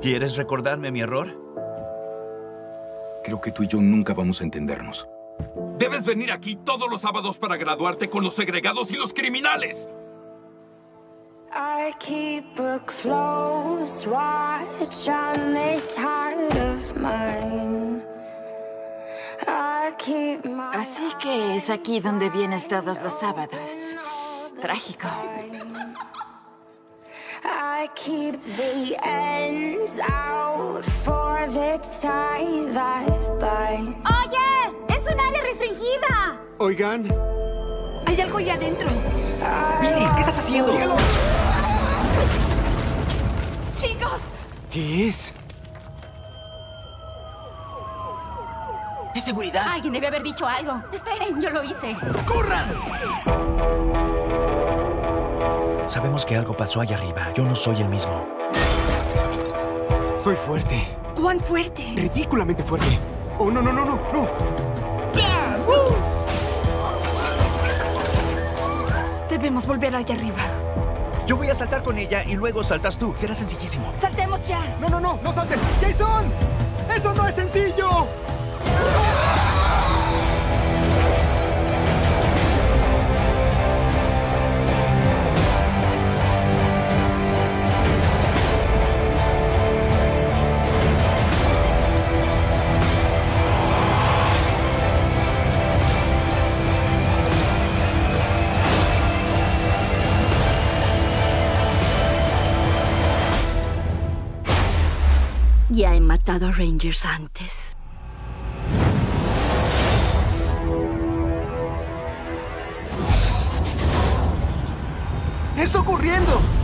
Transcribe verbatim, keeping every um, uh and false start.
¿Quieres recordarme mi error? Creo que tú y yo nunca vamos a entendernos. Debes venir aquí todos los sábados para graduarte con los segregados y los criminales. I keep a close watch on this heart of mine. I keep my Así que es aquí donde vienes todos los sábados. Trágico. I keep the ends out for the tie that bind. ¡Oye! ¡Es un área restringida! Oigan. Hay algo ahí adentro. Billy, ¿qué estás haciendo? ¡Cielo! ¡Chicos! ¿Qué es? ¿Es seguridad? Alguien debe haber dicho algo. Esperen, yo lo hice. ¡Corran! Sabemos que algo pasó allá arriba. Yo no soy el mismo. Soy fuerte. ¿Cuán fuerte? Ridículamente fuerte. Oh, no, no, no, no, no. Debemos volver allá arriba. Yo voy a saltar con ella y luego saltas tú. Será sencillísimo. ¡Saltemos ya! No, no, no, no salten. ¡Jason! ¡Eso no es sencillo! Ya he matado a Rangers antes. ¡Está ocurriendo!